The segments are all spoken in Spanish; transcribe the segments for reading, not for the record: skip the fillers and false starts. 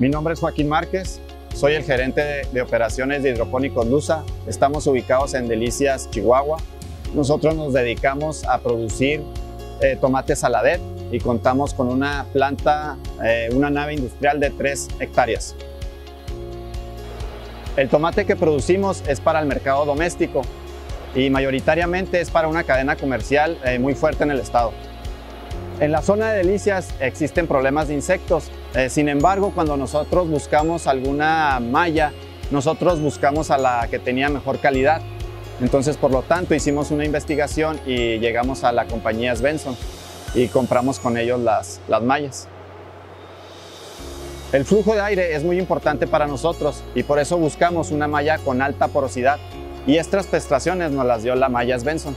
Mi nombre es Joaquín Márquez, soy el gerente de operaciones de hidropónicos Lusa. Estamos ubicados en Delicias, Chihuahua. Nosotros nos dedicamos a producir tomate saladet y contamos con una planta, una nave industrial de 3 hectáreas. El tomate que producimos es para el mercado doméstico y mayoritariamente es para una cadena comercial muy fuerte en el estado. En la zona de Delicias existen problemas de insectos, sin embargo, cuando nosotros buscamos alguna malla, nosotros buscamos a la que tenía mejor calidad. Entonces, por lo tanto, hicimos una investigación y llegamos a la compañía Svensson y compramos con ellos las mallas. El flujo de aire es muy importante para nosotros y por eso buscamos una malla con alta porosidad y estas prestaciones nos las dio la malla Svensson.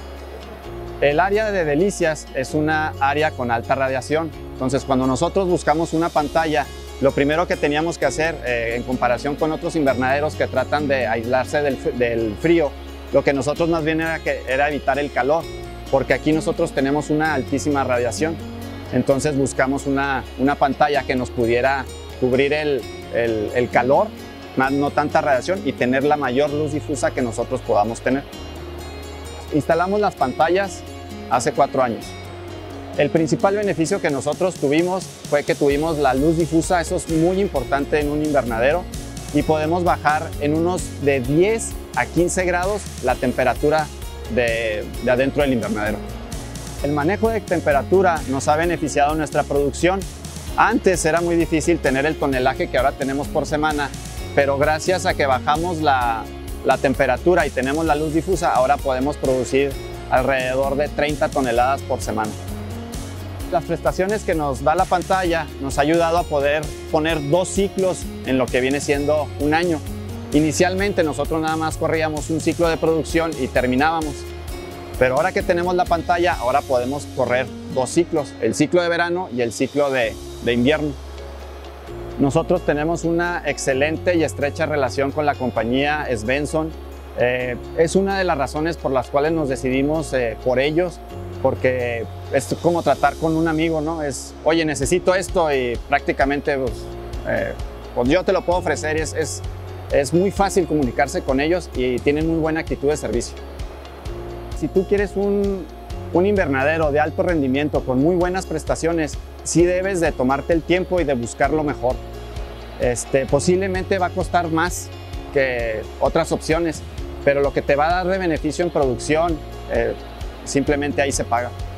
El área de Delicias es una área con alta radiación, entonces cuando nosotros buscamos una pantalla, lo primero que teníamos que hacer en comparación con otros invernaderos que tratan de aislarse del frío, lo que nosotros más bien era evitar el calor, porque aquí nosotros tenemos una altísima radiación, entonces buscamos una pantalla que nos pudiera cubrir el calor, no tanta radiación y tener la mayor luz difusa que nosotros podamos tener. Instalamos las pantallas hace 4 años. El principal beneficio que nosotros tuvimos fue que tuvimos la luz difusa, eso es muy importante en un invernadero, y podemos bajar en unos de 10 a 15 grados la temperatura de adentro del invernadero. El manejo de temperatura nos ha beneficiado en nuestra producción. Antes era muy difícil tener el tonelaje que ahora tenemos por semana, pero gracias a que bajamos la temperatura y tenemos la luz difusa, ahora podemos producir alrededor de 30 toneladas por semana. Las prestaciones que nos da la pantalla nos ha ayudado a poder poner 2 ciclos en lo que viene siendo un año. Inicialmente nosotros nada más corríamos un ciclo de producción y terminábamos, pero ahora que tenemos la pantalla, ahora podemos correr 2 ciclos, el ciclo de verano y el ciclo de invierno. Nosotros tenemos una excelente y estrecha relación con la compañía Svensson. Es una de las razones por las cuales nos decidimos por ellos, porque es como tratar con un amigo, ¿no? Es, oye, necesito esto y prácticamente pues yo te lo puedo ofrecer. Es muy fácil comunicarse con ellos y tienen muy buena actitud de servicio. Si tú quieres un invernadero de alto rendimiento con muy buenas prestaciones, sí debes de tomarte el tiempo y de buscar lo mejor. Posiblemente va a costar más que otras opciones, pero lo que te va a dar de beneficio en producción, simplemente ahí se paga.